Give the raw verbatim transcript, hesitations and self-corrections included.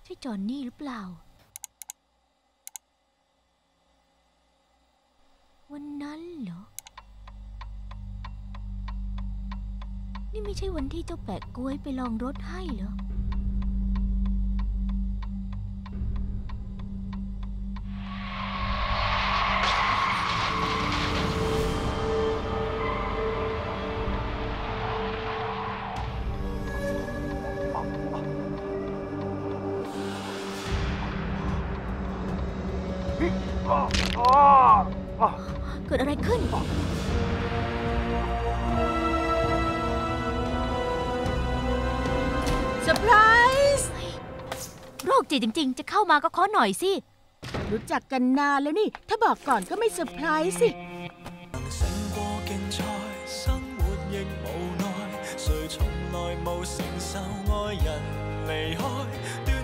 ช่จอนนี่หรือเปล่าวันนั้นเหรอนี่ไม่ใช่วันที่เจ้าแปะก๊วยไปลองรถให้เหรอเกิดอะไรขึ้นเซอร์ไพรส์โรคจิตจริงๆจะเข้ามาก็ขอหน่อยสิรู้จักกันนานแล้วนี่ถ้าบอกก่อนก็ไม่เซอร์ไพรส์สิ谁從來無承受愛人離開。